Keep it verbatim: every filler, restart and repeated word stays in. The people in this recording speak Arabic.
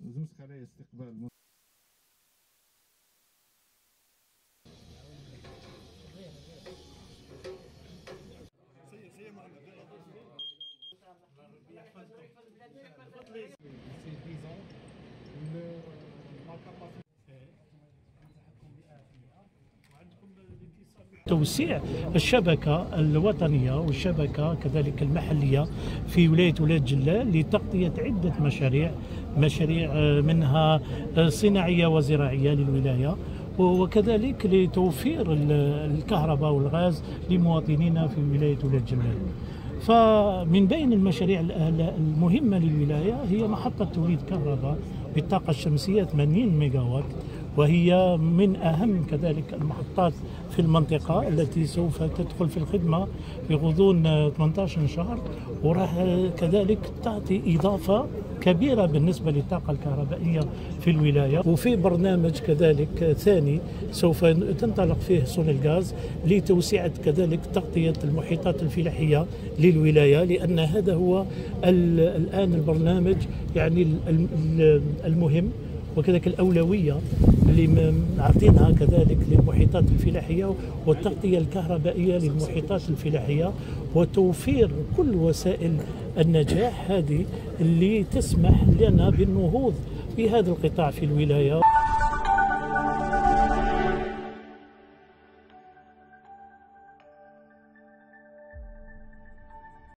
زوج خلايا استقبال. توسيع الشبكة الوطنية والشبكة كذلك المحلية في ولاية ولاد جلال لتغطية عدة مشاريع مشاريع منها صناعية وزراعية للولاية، وكذلك لتوفير الكهرباء والغاز لمواطنينا في ولاية ولاد جلال. فمن بين المشاريع المهمة للولاية هي محطة توليد كهرباء بالطاقة الشمسية ثمانين ميجاوات، وهي من أهم كذلك المحطات في المنطقة التي سوف تدخل في الخدمة في غضون ثمانية عشر شهر، وراح كذلك تعطي إضافة كبيرة بالنسبة للطاقة الكهربائية في الولاية. وفي برنامج كذلك ثاني سوف تنطلق فيه سونيلغاز لتوسعة كذلك تغطية المحيطات الفلاحية للولاية، لأن هذا هو الآن البرنامج يعني المهم وكذلك الأولوية اللي عاطينها كذلك للمحيطات الفلاحية والتغطية الكهربائية للمحيطات الفلاحية وتوفير كل وسائل النجاح هذه اللي تسمح لنا بالنهوض بهذا القطاع في الولاية.